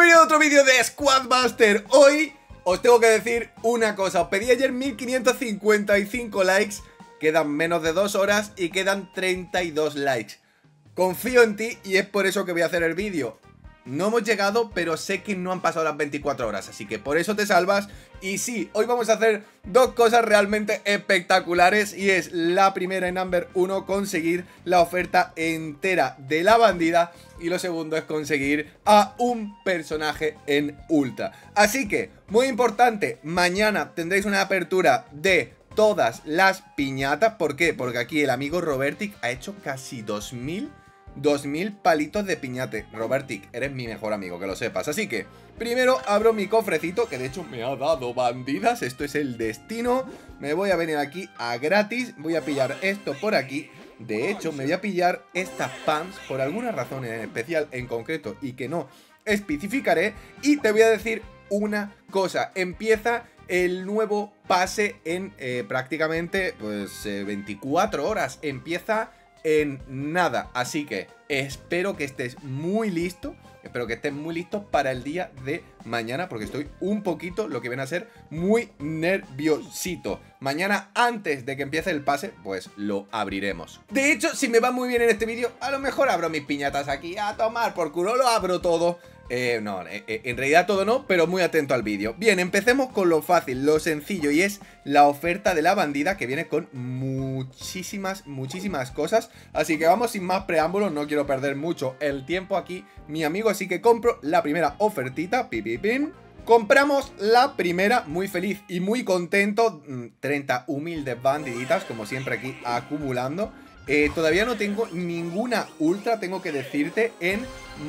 Bienvenido a otro vídeo de Squadbuster. Hoy os tengo que decir una cosa. Os pedí ayer 1555 likes. Quedan menos de 2 horas y quedan 32 likes. Confío en ti y es por eso que voy a hacer el vídeo. No hemos llegado, pero sé que no han pasado las 24 horas, así que por eso te salvas. Y sí, hoy vamos a hacer dos cosas realmente espectaculares. Y es la primera en Number 1, conseguir la oferta entera de la bandida. Y lo segundo es conseguir a un personaje en Ultra. Así que, muy importante, mañana tendréis una apertura de todas las piñatas. ¿Por qué? Porque aquí el amigo Robertic ha hecho casi 2000 palitos de piñate. Robertic, eres mi mejor amigo, que lo sepas. Así que, primero abro mi cofrecito, que de hecho me ha dado bandidas. Esto es el destino. Me voy a venir aquí a gratis. Voy a pillar esto por aquí. De hecho, me voy a pillar estas pants por alguna razón en especial, en concreto, y que no especificaré. Y te voy a decir una cosa. Empieza el nuevo pase en prácticamente, pues, 24 horas. Empieza en nada, así que espero que estés muy listo. Espero que estés muy listo para el día de mañana, porque estoy un poquito, lo que viene a ser, muy nerviosito. Mañana, antes de que empiece el pase, pues lo abriremos. De hecho, si me va muy bien en este vídeo, a lo mejor abro mis piñatas aquí a tomar por culo, lo abro todo. En realidad todo no, pero muy atento al vídeo. Bien, empecemos con lo fácil, lo sencillo, y es la oferta de la bandida, que viene con muchísimas cosas. Así que vamos sin más preámbulos, no quiero perder mucho el tiempo aquí, mi amigo, así que compro la primera ofertita, pipipín. Compramos la primera, muy feliz y muy contento. 30 humildes bandiditas, como siempre aquí, acumulando. Todavía no tengo ninguna ultra, tengo que decirte, en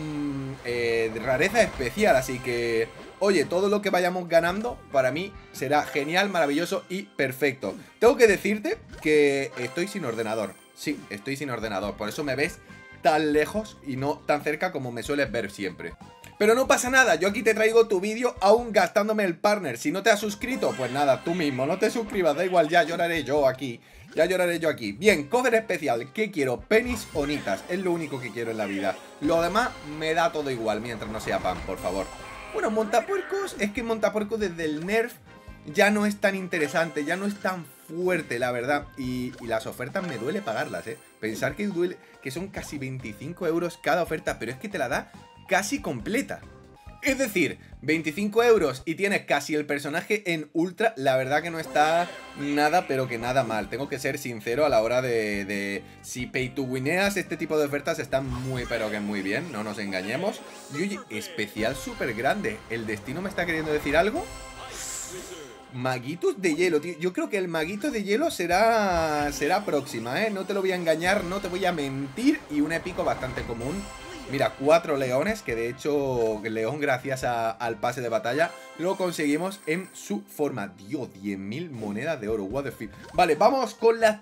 rareza especial. Así que, oye, todo lo que vayamos ganando para mí será genial, maravilloso y perfecto. Tengo que decirte que estoy sin ordenador. Sí, estoy sin ordenador, por eso me ves tan lejos y no tan cerca como me sueles ver siempre. Pero no pasa nada, yo aquí te traigo tu vídeo aún gastándome el partner. Si no te has suscrito, pues nada, tú mismo, no te suscribas, da igual, ya lloraré yo aquí. Ya lloraré yo aquí. Bien, cover especial. ¿Qué quiero? Penis o nitas. Es lo único que quiero en la vida. Lo demás me da todo igual, mientras no sea pan, por favor. Bueno, montapuercos, es que montapuercos desde el nerf ya no es tan interesante, ya no es tan fuerte, la verdad. Y las ofertas me duele pagarlas, Pensar que duele, que son casi 25 euros cada oferta, pero es que te la da casi completa. Es decir, 25 euros y tienes casi el personaje en ultra. La verdad que no está nada, pero que nada mal. Tengo que ser sincero a la hora de si pay to wineas, este tipo de ofertas están muy, pero que muy bien. No nos engañemos. Y oye, especial súper grande. ¿El destino me está queriendo decir algo? Maguitos de hielo, tío. Yo creo que el maguito de hielo será próxima, No te lo voy a engañar, no te voy a mentir. Y un épico bastante común. Mira, 4 leones, que de hecho león gracias al pase de batalla lo conseguimos en su forma. Dios, 10.000 monedas de oro, what the fuck. Vale, vamos con las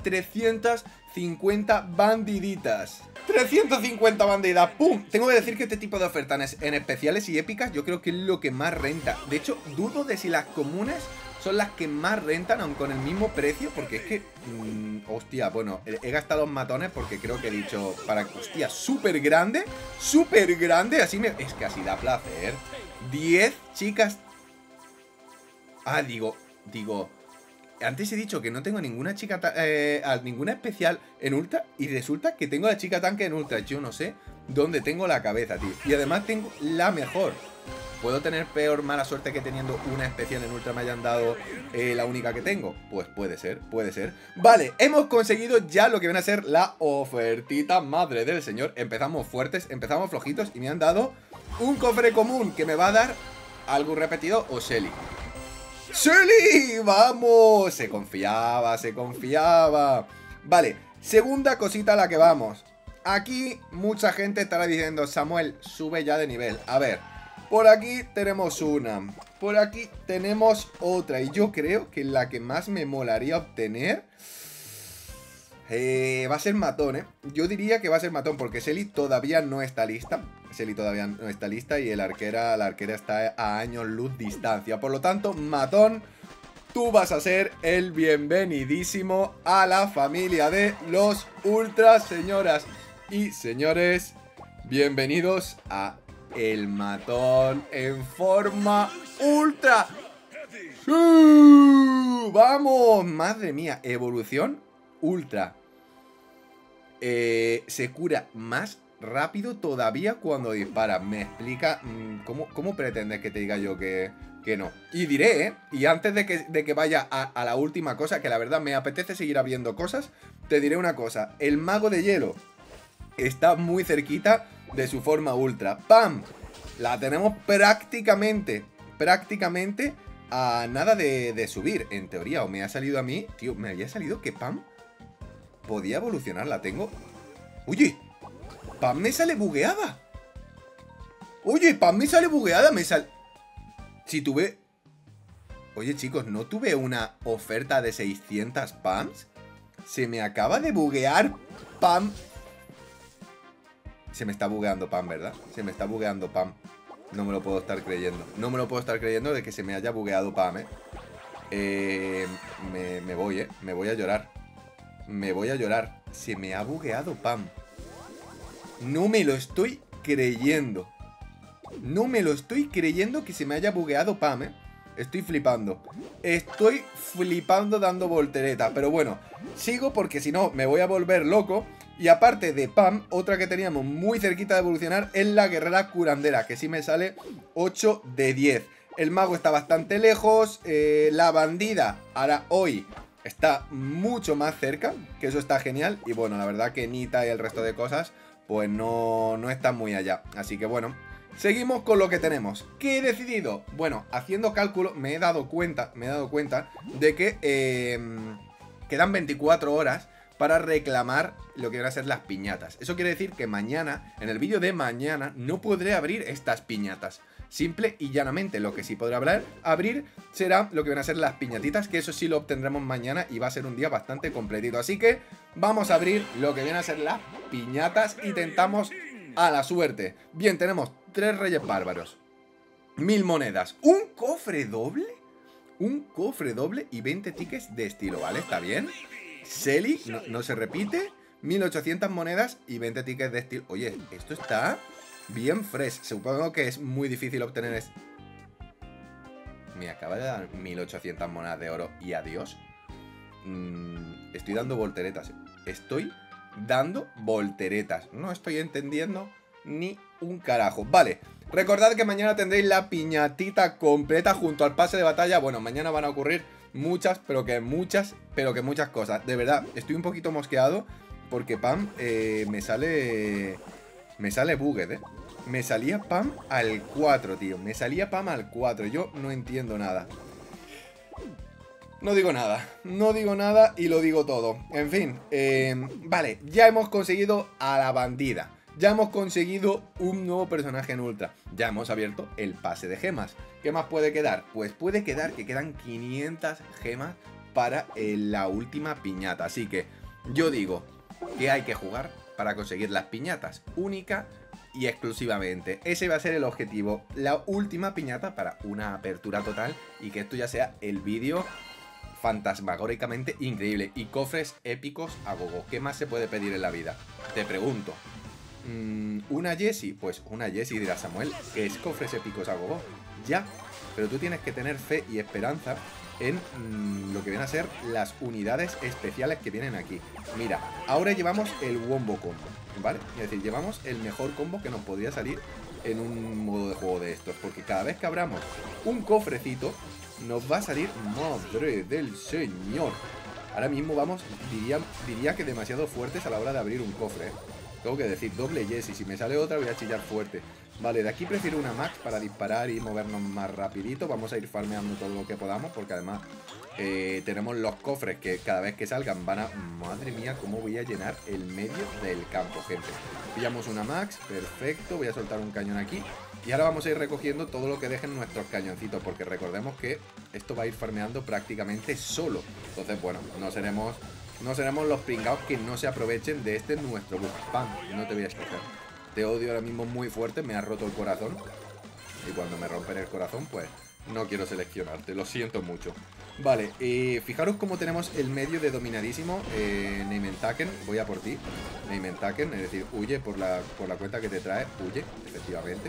350 bandiditas. 350 bandidas, ¡pum! Tengo que decir que este tipo de ofertas en especiales y épicas yo creo que es lo que más renta. De hecho, dudo de si las comunes son las que más rentan, aun con el mismo precio, porque es que... hostia, bueno, he gastado en matones porque creo que he dicho... hostia, súper grande, así me... Es que así da placer. 10 chicas... Ah, digo... Antes he dicho que no tengo ninguna chica... ninguna especial en ultra, y resulta que tengo la chica tanque en ultra. Yo no sé dónde tengo la cabeza, tío. Y además tengo la mejor. ¿Puedo tener peor mala suerte que teniendo una especial en ultra me hayan dado la única que tengo? Pues puede ser, puede ser. Vale, hemos conseguido ya lo que viene a ser la ofertita, madre del señor. Empezamos fuertes, empezamos flojitos y me han dado un cofre común que me va a dar algo repetido o Shelly. ¡Shelly! ¡Vamos! Se confiaba, se confiaba. Vale, segunda cosita a la que vamos. Aquí mucha gente estará diciendo, Samuel, sube ya de nivel. A ver, por aquí tenemos una, por aquí tenemos otra. Y yo creo que la que más me molaría obtener va a ser matón, Yo diría que va a ser matón, porque Shelly todavía no está lista. Shelly todavía no está lista y la arquera está a años luz distancia. Por lo tanto, matón, tú vas a ser el bienvenidísimo a la familia de los ultras, señoras y señores. Bienvenidos a el matón en forma ultra. ¡Sí! ¡Vamos! Madre mía, evolución ultra. Se cura más rápido todavía cuando dispara. Me explica cómo pretendes que te diga yo que no. Y diré, y antes de que vaya a la última cosa, que la verdad me apetece seguir abriendo cosas, te diré una cosa. El mago de hielo está muy cerquita de su forma ultra. ¡Pam! La tenemos prácticamente a nada de subir, en teoría. O me ha salido a mí, tío, me había salido que Pam podía evolucionar. La tengo. Oye, Pam me sale bugueada. Oye, Pam me sale bugueada. Si tuve... Oye, chicos, ¿no tuve una oferta de 600 Pams? Se me acaba de buguear Pam. Se me está bugueando Pam, ¿verdad? Se me está bugueando Pam. No me lo puedo estar creyendo. No me lo puedo estar creyendo de que se me haya bugueado Pam, me voy, me voy a llorar. Me voy a llorar. Se me ha bugueado Pam. No me lo estoy creyendo. No me lo estoy creyendo que se me haya bugueado Pam, Estoy flipando. Estoy flipando dando volteretas. Pero bueno, sigo porque si no me voy a volver loco. Y aparte de Pam, otra que teníamos muy cerquita de evolucionar es la guerrera curandera, que sí me sale 8 de 10. El mago está bastante lejos. La bandida, ahora hoy, está mucho más cerca, que eso está genial. Y bueno, la verdad que Nita y el resto de cosas pues no están muy allá. Así que bueno, seguimos con lo que tenemos. ¿Qué he decidido? Bueno, haciendo cálculo me he dado cuenta de que quedan 24 horas para reclamar lo que van a ser las piñatas. Eso quiere decir que mañana, en el vídeo de mañana, no podré abrir estas piñatas. Simple y llanamente, lo que sí podré abrir será lo que van a ser las piñatitas, que eso sí lo obtendremos mañana y va a ser un día bastante completito. Así que vamos a abrir lo que vienen a ser las piñatas y tentamos a la suerte. Bien, tenemos 3 reyes bárbaros, 1000 monedas, un cofre doble y 20 tickets de estilo, ¿vale? ¿Está bien? Selly, no se repite, 1800 monedas y 20 tickets de estilo. Oye, esto está bien fresh. Supongo que es muy difícil obtener Me acaba de dar 1800 monedas de oro y adiós. Estoy dando volteretas. Estoy dando volteretas. No estoy entendiendo ni un carajo. Vale, recordad que mañana tendréis la piñatita completa junto al pase de batalla. Bueno, mañana van a ocurrir muchas muchas cosas. De verdad, estoy un poquito mosqueado porque Pam me sale bugged, Me salía Pam al 4, tío. Me salía Pam al 4. Yo no entiendo nada. No digo nada y lo digo todo. En fin, vale, ya hemos conseguido a la bandida. Ya hemos conseguido un nuevo personaje en Ultra. Ya hemos abierto el pase de gemas. ¿Qué más puede quedar? Pues puede quedar que quedan 500 gemas para la última piñata. Así que yo digo que hay que jugar para conseguir las piñatas. Única y exclusivamente. Ese va a ser el objetivo. La última piñata para una apertura total. Y que esto ya sea el vídeo fantasmagóricamente increíble. Y cofres épicos a gogo. ¿Qué más se puede pedir en la vida? Te pregunto. ¿Una Jessie? Pues una Jessie, dirá Samuel, que es cofres épicos a gogo. Ya, pero tú tienes que tener fe y esperanza en lo que vienen a ser las unidades especiales que vienen aquí. Mira, ahora llevamos el Wombo Combo, ¿vale? Es decir, llevamos el mejor combo que nos podría salir en un modo de juego de estos. Porque cada vez que abramos un cofrecito, nos va a salir... ¡Madre del señor! Ahora mismo vamos, diría que demasiado fuertes a la hora de abrir un cofre, Tengo que decir, doble Jessie. Si me sale otra voy a chillar fuerte. Vale, de aquí prefiero una Max para disparar y movernos más rapidito. Vamos a ir farmeando todo lo que podamos, porque además tenemos los cofres que cada vez que salgan van a... Madre mía, cómo voy a llenar el medio del campo, gente. Pillamos una Max, perfecto. Voy a soltar un cañón aquí. Y ahora vamos a ir recogiendo todo lo que dejen nuestros cañoncitos, porque recordemos que esto va a ir farmeando prácticamente solo. Entonces, bueno, no seremos los pringados que no se aprovechen de este nuestro bug. ¡Pam! No te voy a escoger. Te odio ahora mismo muy fuerte, me ha roto el corazón. Y cuando me rompen el corazón, pues no quiero seleccionarte, lo siento mucho. Vale, fijaros cómo tenemos el medio de dominadísimo. Neimentaken, voy a por ti. Neimentaken, es decir, huye por la cuenta que te trae, huye, efectivamente.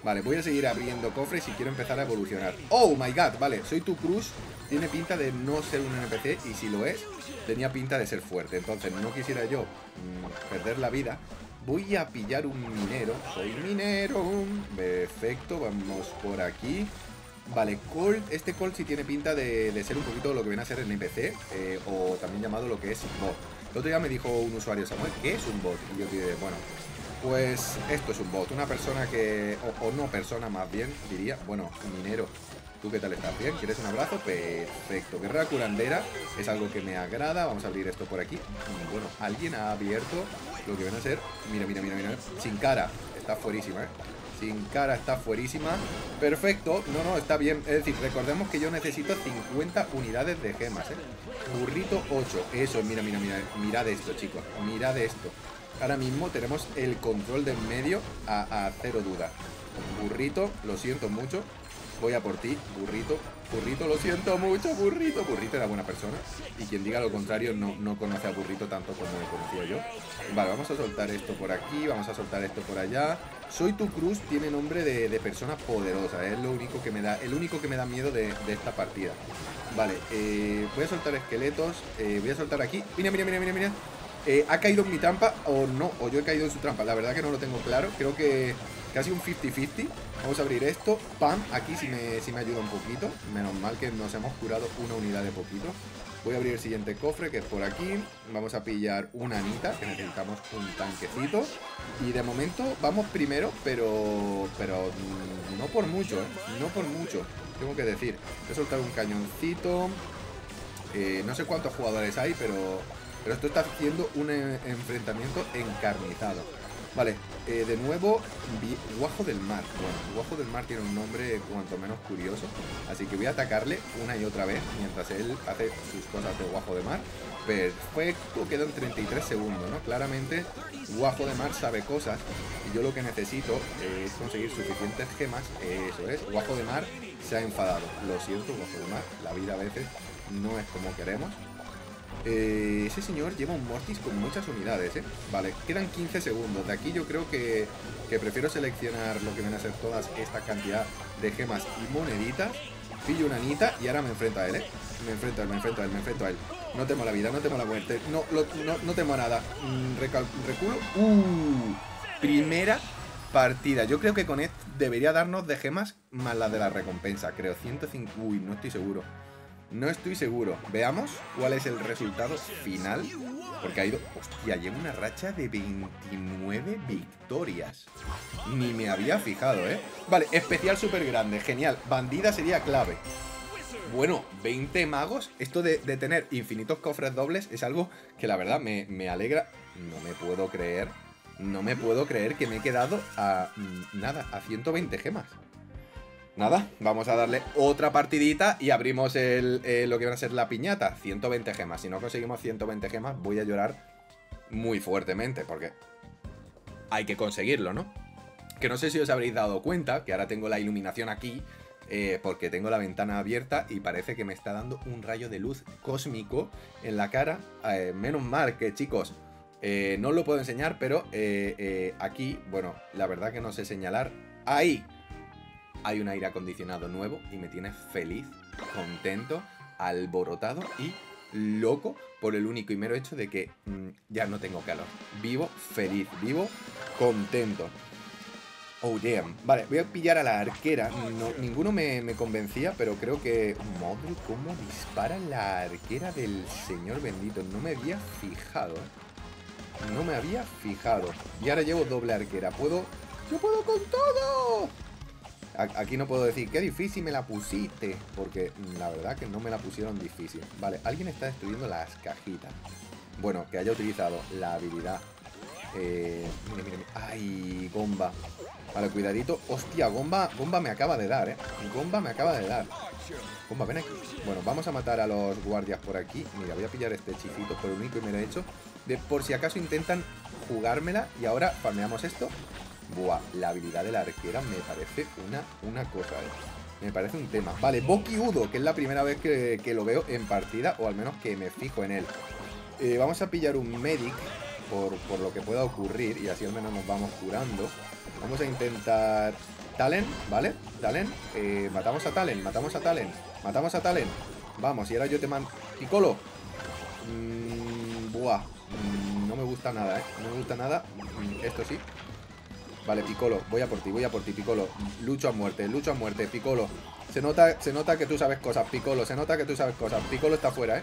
Vale, voy a seguir abriendo cofres y quiero empezar a evolucionar. ¡Oh, my God! Vale, soy tu Cruz. Tiene pinta de no ser un NPC y si lo es, tenía pinta de ser fuerte. Entonces no quisiera yo perder la vida. Voy a pillar un minero. Soy minero. Perfecto, vamos por aquí. Vale, Colt. Este Colt sí tiene pinta de ser un poquito lo que viene a ser NPC. O también llamado lo que es bot. El otro día me dijo un usuario, Samuel, ¿qué es un bot? Y yo dije, bueno, pues esto es un bot. Una persona que... O no persona más bien, diría. Bueno, minero. ¿Tú qué tal estás? ¿Bien? ¿Quieres un abrazo? Perfecto. Guerrera curandera es algo que me agrada. Vamos a abrir esto por aquí. Bueno, alguien ha abierto lo que viene a ser... Mira, mira, mira, mira. Sin cara. Está fuerísima, ¿eh? Sin cara está fuerísima. Perfecto. No, no, está bien. Es decir, recordemos que yo necesito 50 unidades de gemas, ¿eh? Burrito 8. Eso, mira, mira, mira. Mirad esto, chicos. Mirad esto. Ahora mismo tenemos el control de en medio a cero duda. Burrito, lo siento mucho. Voy a por ti, burrito. Burrito, lo siento mucho, burrito. Burrito era buena persona. Y quien diga lo contrario no conoce a burrito tanto como he conocido yo. Vale, vamos a soltar esto por aquí. Vamos a soltar esto por allá. Soy tu Cruz tiene nombre de persona poderosa. Es lo único que me da, el único que me da miedo de esta partida. Vale, voy a soltar esqueletos. Voy a soltar aquí. Mira, mira, mira, mira, mira. ¿Ha caído en mi trampa o no? O yo he caído en su trampa. La verdad que no lo tengo claro. Creo que casi un 50-50. Vamos a abrir esto. ¡Pam! Aquí sí me ayuda un poquito. Menos mal que nos hemos curado una unidad de poquito. Voy a abrir el siguiente cofre, que es por aquí. Vamos a pillar una anita, que necesitamos un tanquecito. Y de momento vamos primero, pero no por mucho, ¿eh? No por mucho, tengo que decir. Voy a soltar un cañoncito. No sé cuántos jugadores hay, pero esto está haciendo un enfrentamiento encarnizado. Vale, de nuevo, Guajo del Mar. Bueno, Guajo del Mar tiene un nombre cuanto menos curioso. Así que voy a atacarle una y otra vez mientras él hace sus cosas de Guajo de Mar. Perfecto, quedan 33 segundos, ¿no? Claramente, Guajo de Mar sabe cosas. Y yo lo que necesito es conseguir suficientes gemas. Eso es, Guajo de Mar se ha enfadado. Lo siento, Guajo de Mar, la vida a veces no es como queremos. Ese señor lleva un Mortis con muchas unidades, ¿eh? Vale, quedan 15 segundos. De aquí yo creo que prefiero seleccionar lo que viene a ser toda esta cantidad de gemas y moneditas. Pillo una anita y ahora me enfrento a él, ¿eh? Me enfrento a él, me enfrento a él, me enfrento a él. No temo la vida, no temo la muerte. No temo nada. Reculo. Primera partida. Yo creo que con esto debería darnos de gemas más la de la recompensa. Creo 105. Uy, no estoy seguro. No estoy seguro. Veamos cuál es el resultado final. Porque ha ido... Hostia, lleva una racha de 29 victorias. Ni me había fijado, ¿eh? Vale, especial súper grande. Genial. Bandida sería clave. Bueno, 20 magos. Esto de tener infinitos cofres dobles es algo que la verdad me alegra. No me puedo creer. No me puedo creer que me he quedado a... nada, a 120 gemas. Nada, vamos a darle otra partidita y abrimos lo que va a ser la piñata. 120 gemas. Si no conseguimos 120 gemas, voy a llorar muy fuertemente, porque hay que conseguirlo, ¿no? Que no sé si os habréis dado cuenta que ahora tengo la iluminación aquí, porque tengo la ventana abierta y parece que me está dando un rayo de luz cósmico en la cara. Menos mal que, chicos, no os lo puedo enseñar, pero aquí, bueno, la verdad que no sé señalar. ¡Ahí! Hay un aire acondicionado nuevo y me tiene feliz, contento, alborotado y loco por el único y mero hecho de que ya no tengo calor. Vivo feliz, vivo contento. Oh, damn. Vale, voy a pillar a la arquera. Ninguno me convencía, pero creo que... Madre, cómo dispara la arquera del señor bendito. No me había fijado, ¿eh? No me había fijado. Y ahora llevo doble arquera. ¡Puedo! ¡Yo puedo con todo! Aquí no puedo decir, qué difícil me la pusiste, porque la verdad que no me la pusieron difícil. Vale, alguien está destruyendo las cajitas. Bueno, que haya utilizado la habilidad. Mire, mire, mire. ¡Ay, Gomba! Vale, cuidadito. ¡Hostia, Gomba me acaba de dar, eh! Gomba me acaba de dar. Gomba, ven aquí. Bueno, vamos a matar a los guardias por aquí. Mira, voy a pillar este hechicito por el único y me lo he hecho. Por si acaso intentan jugármela. Y ahora farmeamos esto. Buah, la habilidad de la arquera me parece una cosa, me parece un tema. Vale, Boki Udo, que es la primera vez que lo veo en partida, o al menos que me fijo en él. Vamos a pillar un medic por lo que pueda ocurrir, y así al menos nos vamos curando. Vamos a intentar Talent, ¿vale? Talent, matamos a Talent, matamos a Talent, matamos a Talent. Vamos, y ahora yo te mando... Piccolo. Buah. No me gusta nada, no me gusta nada. Esto sí. Vale, Piccolo, voy a por ti, Piccolo. Lucho a muerte, Piccolo. Se nota que tú sabes cosas, Piccolo. Se nota que tú sabes cosas. Piccolo está fuera,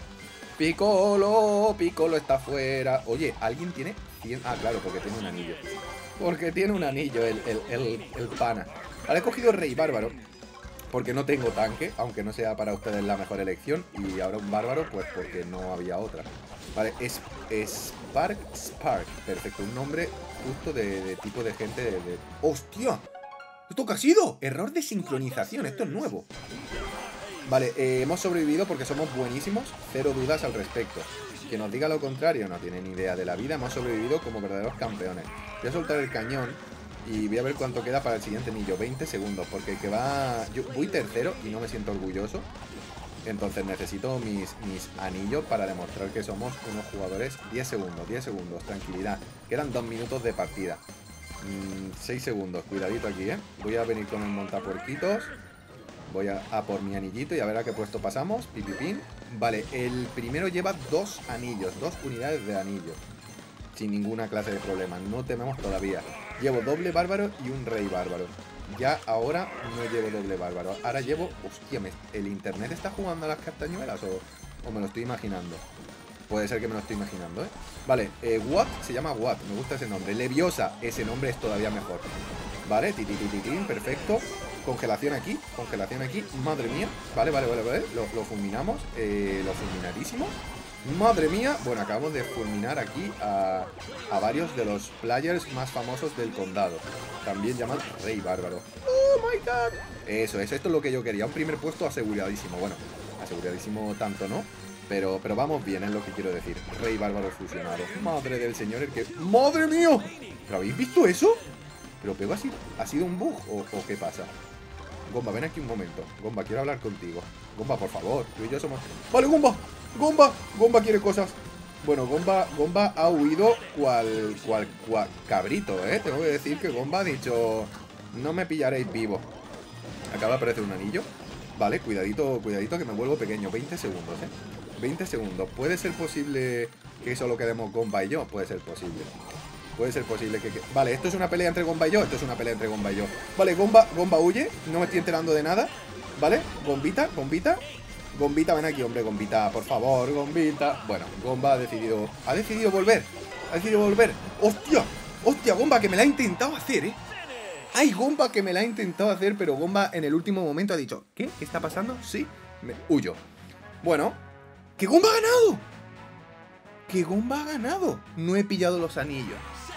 Piccolo está fuera. Oye, ¿alguien tiene 100? Ah, claro, porque tiene un anillo. Porque tiene un anillo el pana. Vale, he cogido Rey Bárbaro porque no tengo tanque, aunque no sea para ustedes la mejor elección. Y ahora un bárbaro, pues porque no había otra. Vale, es Spark. Perfecto, un nombre justo de tipo de gente de... ¡Hostia! ¿Esto qué ha sido? Error de sincronización, esto es nuevo. Vale, hemos sobrevivido porque somos buenísimos, cero dudas al respecto. Que nos diga lo contrario no tiene ni idea de la vida. Hemos sobrevivido como verdaderos campeones. Voy a soltar el cañón y voy a ver cuánto queda para el siguiente anillo. 20 segundos, porque el que va... Yo voy tercero y no me siento orgulloso. Entonces necesito mis anillos para demostrar que somos unos jugadores. 10 segundos, tranquilidad. Quedan 2 minutos de partida. 6 segundos, cuidadito aquí, Voy a venir con el montapuerquitos. Voy a por mi anillito y a ver a qué puesto pasamos. Pipipín. Vale, el primero lleva 2 anillos, 2 unidades de anillo. Sin ninguna clase de problema, no tememos todavía. Llevo doble bárbaro y un rey bárbaro. Ya ahora no llevo doble bárbaro. Ahora llevo... Hostia, ¿el internet está jugando a las castañuelas o me lo estoy imaginando? Puede ser que me lo estoy imaginando, Vale, Watt se llama Watt, me gusta ese nombre. Leviosa, ese nombre es todavía mejor. Vale, tititititín, perfecto. Congelación aquí, madre mía. Vale, lo fulminamos, lo fulminadísimo. Madre mía, bueno, acabamos de fulminar aquí a varios de los players más famosos del condado. También llaman Rey Bárbaro. ¡Oh, my God! Eso, esto es lo que yo quería, un primer puesto aseguradísimo. Bueno, aseguradísimo tanto, ¿no? Pero vamos bien, es lo que quiero decir. Rey Bárbaro fusionado. Madre del señor, el que... ¡Madre mía! ¿Pero habéis visto eso? ¿Pero pego ha sido un bug o qué pasa? Gomba, ven aquí un momento. Gomba, quiero hablar contigo. Gomba, por favor, tú y yo somos... ¡Vale, Gomba! Gomba quiere cosas. Bueno, Gomba ha huido cual cabrito, Tengo que decir que Gomba ha dicho... No me pillaréis vivo. Acaba de aparecer un anillo. Vale, cuidadito que me vuelvo pequeño. 20 segundos, 20 segundos. ¿Puede ser posible que solo quedemos Gomba y yo? Puede ser posible. Puede ser posible que... Vale, esto es una pelea entre Gomba y yo. Vale, Gomba huye. No me estoy enterando de nada. Vale, Gombita, ven aquí, hombre, Gombita, por favor, Gombita. Bueno, Gomba ha decidido volver. ¡Hostia, Gomba, que me la ha intentado hacer, ¡Ay, Gomba, que me la ha intentado hacer! Pero Gomba en el último momento ha dicho... ¿Qué? ¿Qué está pasando? Sí, me huyo. Bueno, ¡que Gomba ha ganado! No he pillado los anillos.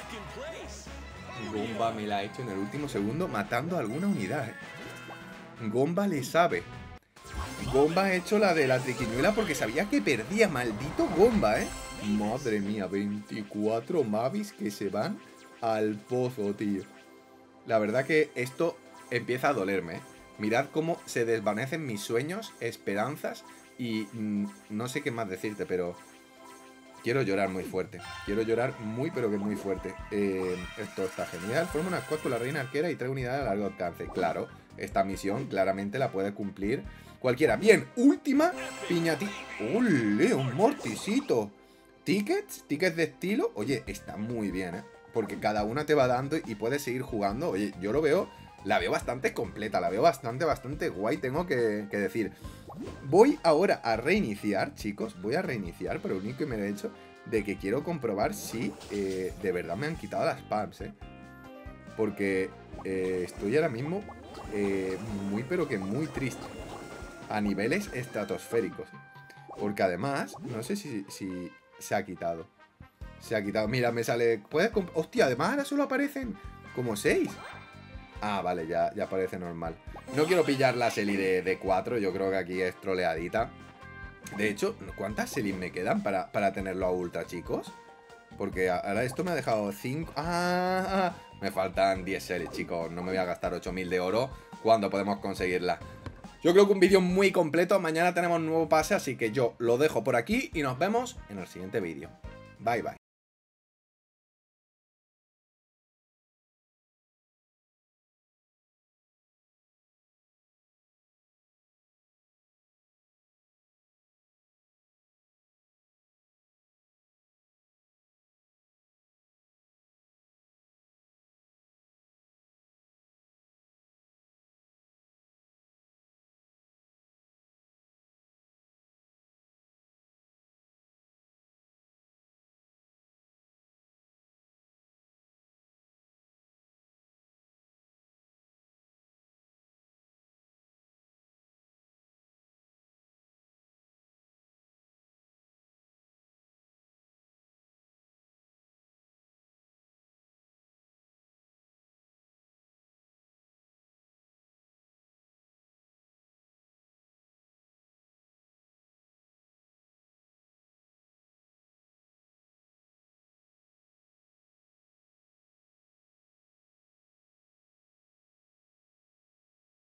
Gomba me la ha hecho en el último segundo matando a alguna unidad, Gomba le sabe. Gomba ha hecho la de la triquiñuela porque sabía que perdía. Maldito Gomba, Madre mía, 24 Mavis que se van al pozo, tío. La verdad que esto empieza a dolerme, Mirad cómo se desvanecen mis sueños, esperanzas y no sé qué más decirte, pero... Quiero llorar muy fuerte. Quiero llorar muy, pero que muy fuerte. Esto está genial. Forma una squad con la reina arquera y trae unidades a largo alcance. Claro, esta misión claramente la puede cumplir cualquiera. Bien, última piñatita. ¡Ole! Un mortisito. ¿Tickets? ¿Tickets de estilo? Oye, está muy bien, Porque cada una te va dando y puedes seguir jugando. Oye, yo lo veo... La veo bastante completa, la veo bastante guay, tengo que decir. Voy ahora a reiniciar, chicos, voy a reiniciar, pero lo único que me he hecho de que quiero comprobar si de verdad me han quitado las spams, Porque estoy ahora mismo muy, pero que muy triste. A niveles estratosféricos. Porque además, no sé si se ha quitado. Se ha quitado, mira, me sale... Hostia, además ahora solo aparecen como 6. Ah, vale, ya parece normal. No quiero pillar la Selly de 4. Yo creo que aquí es troleadita. De hecho, ¿cuántas Sellys me quedan para tenerlo a ultra, chicos? Porque ahora esto me ha dejado 5... me faltan 10 Sellys, chicos. No me voy a gastar 8000 de oro cuando podemos conseguirla. Yo creo que un vídeo muy completo. Mañana tenemos un nuevo pase, así que yo lo dejo por aquí y nos vemos en el siguiente vídeo. Bye, bye.